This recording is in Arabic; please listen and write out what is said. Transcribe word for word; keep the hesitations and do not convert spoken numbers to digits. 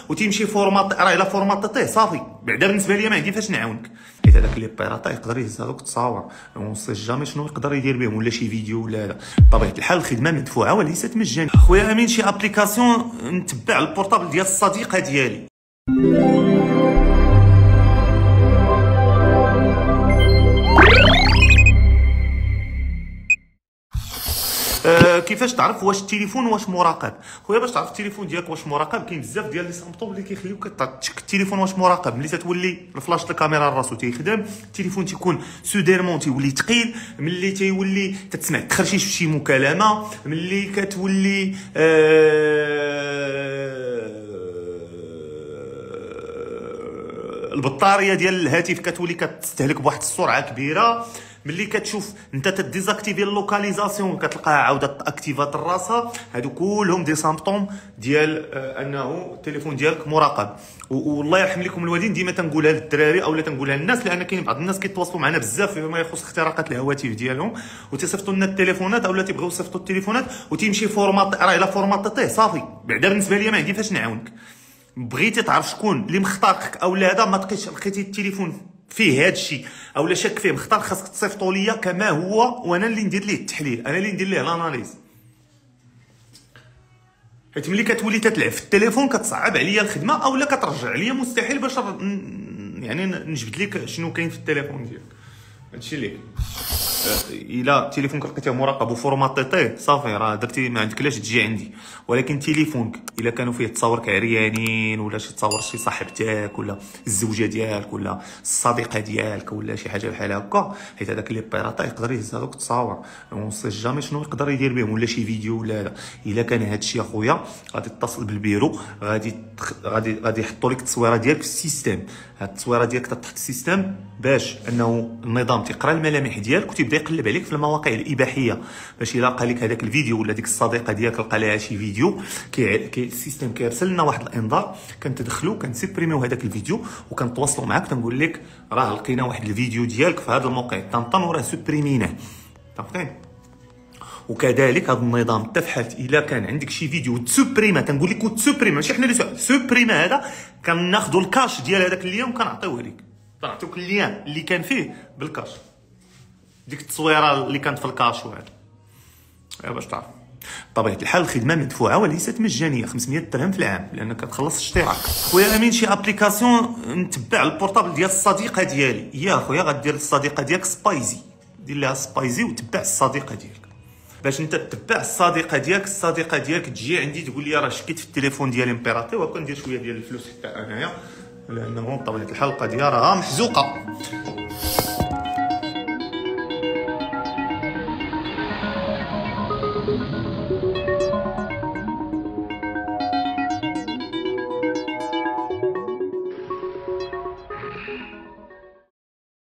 وتيمشي فورمات راه الا فورماتيتيه صافي. بعدا بالنسبه لي ما عندي فاش نعاونك، حيت هذاك اللي بيراطا يقدر يهز هذوك التصاور، اون سي جامي شنو يقدر يدير بهم، ولا شي فيديو ولا هذا. بطبيعه الحال الخدمه مدفوعه وليست مجانيه. خويا امين شي ابليكاسيون نتبع البورطابل ديال الصديقه ديالي. أه كيفاش تعرف واش التليفون واش مراقب؟ خويا باش تعرف التليفون ديالك واش مراقب كاين بزاف ديال لي سامبطوم اللي كيخليوك تشك التليفون واش مراقب. ملي تتولي الفلاش الكاميرا راسو تيخدم، التليفون تيكون سوديرمون تيولي ثقيل، ملي تيولي تتسمع تخرشيش في شي مكالمه، ملي كتولي أه البطاريه ديال الهاتف كتولي كتستهلك بواحد السرعه كبيره، ملي كتشوف انت تديزاكتيفي اللوكاليزاسيون كتلقاها عاوده تاكتيفات راسها. هادو كلهم دي سامبطوم ديال آه انه التليفون ديالك مراقب. والله يرحم لكم الوالدين ديما تنقولها للدراري اولا تنقولها للناس، لان كاين بعض الناس كيتواصلوا معنا بزاف فيما يخص اختراقات الهواتف ديالهم وتيصيفطوا لنا التليفونات اولا تيبغيو يصيفطوا التليفونات وتيمشي فورمات راه الا فورماتيتيه صافي. بعدا بالنسبه لي ما عندي فاش نعاونك. بغيتي تعرف شكون اللي مختارك اولا هذا ما تلقيتش لقيتي التليفون فيه هذا الشيء اولا شك فيه مختار، خاصك تصيفطوا ليا كما هو وانا اللي ندير ليه التحليل، انا اللي ندير ليه الاناليز. حيت ملي كتولي تتلعب في التليفون كتصعب عليا الخدمه اولا كترجع عليا مستحيل باش يعني نجبد لك شنو كاين في التليفون ديالك. هادشي اللي الا تليفونك لقيتيه مراقب وفورماتيتيه صافي راه درتي ما عندك لاش تجي عندي. ولكن تليفونك الا كانوا فيه تصاورك عريانين ولا شي تصاور شي صاحبتك ولا الزوجه ديالك ولا الصديقه ديالك ولا شي حاجه بحال هكا، حيت هذاك اللي بيراطا يقدر يهز هذوك التصاور، اون سي جامي شنو يقدر يدير بهم، ولا شي فيديو ولا هذا. الا كان هذا الشيء اخويا غادي تتصل بالبيرو، غادي غادي غادي يحطوا لك التصويره ديالك في السيستم. هاد التصويره ديالك تحت السيستم باش انه النظام تيقرا الملامح ديالك وتيبدا يقلب عليك في المواقع الاباحيه، باش الا لقى لك هذاك الفيديو ولا ديك الصديقه ديالك لقى لها شي فيديو كي, كي السيستم كيرسل لنا واحد الانذار، كنتدخلوا كنسيبريميو هذاك الفيديو وكنتواصلوا معاك تنقول لك راه لقينا واحد الفيديو ديالك في هذا الموقع طنطن وراه سوبريميناه. فهمتي؟ وكذلك هذا النظام حتى في حالة الا كان عندك شي فيديو تسوبريما، كنقول لك تسوبريما ماشي حنا اللي سوبريما، هذا كناخذوا الكاش ديال هذاك اللين وكنعطيوه لك، كنعطيوك اللين اللي كان فيه بالكاش، ديك التصويره اللي كانت في الكاش وهذا باش تعرف. بطبيعه الحال الخدمه مدفوعه وليست مجانيه، خمسمية درهم في العام لانك كتخلص اشتراك. خويا امين شي ابليكاسيون نتبع البورطابل ديال الصديقه ديالي. يا خويا غدير للصديقه ديالك سبايزي، دير لها سبايزي وتبع الصديقه ديالك باش انت تتبع الصديقه ديالك. الصديقه ديالك تجي عندي تقول لي راه شكيت في التليفون ديالي مبيراطي وكندير شويه ديال الفلوس حتى انايا، لانه بطبيعه الحال القضيه راها محزوقه.